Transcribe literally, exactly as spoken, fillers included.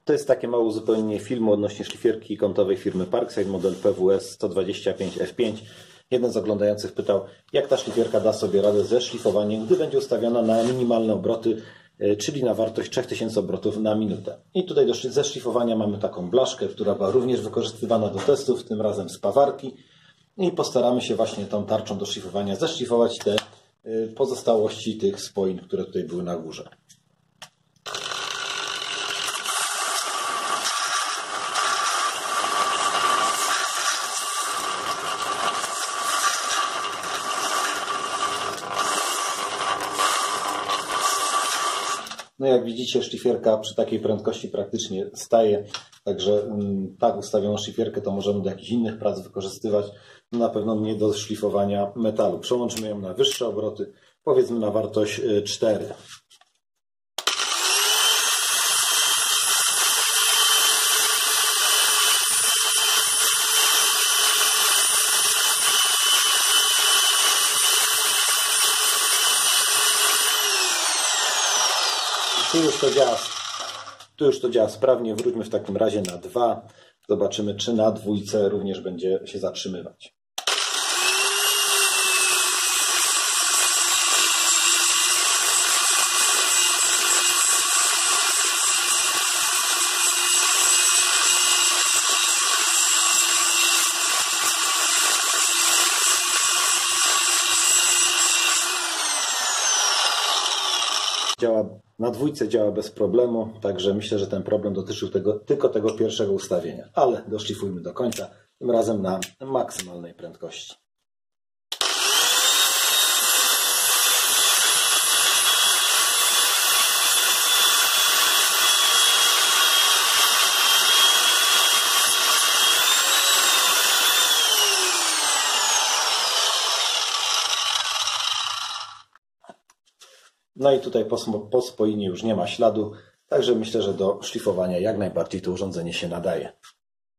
To jest takie małe uzupełnienie filmu odnośnie szlifierki kątowej firmy Parkside, model P W S sto dwadzieścia pięć F pięć. Jeden z oglądających pytał, jak ta szlifierka da sobie radę ze szlifowaniem, gdy będzie ustawiona na minimalne obroty, czyli na wartość trzy tysiące obrotów na minutę. I tutaj do, ze szlifowania mamy taką blaszkę, która była również wykorzystywana do testów, tym razem z pawarki. I postaramy się właśnie tą tarczą do szlifowania zeszlifować te pozostałości tych spoin, które tutaj były na górze. No jak widzicie, szlifierka przy takiej prędkości praktycznie staje, także tak ustawioną szlifierkę to możemy do jakichś innych prac wykorzystywać, no na pewno nie do szlifowania metalu. Przełączymy ją na wyższe obroty, powiedzmy na wartość cztery. Tu już to działa, tu już to działa sprawnie. Wróćmy w takim razie na dwa. Zobaczymy, czy na dwójce również będzie się zatrzymywać. Działa, na dwójce działa bez problemu, także myślę, że ten problem dotyczył tego, tylko tego pierwszego ustawienia. Ale doszlifujmy do końca, tym razem na maksymalnej prędkości. No i tutaj po, po spoinie już nie ma śladu, także myślę, że do szlifowania jak najbardziej to urządzenie się nadaje.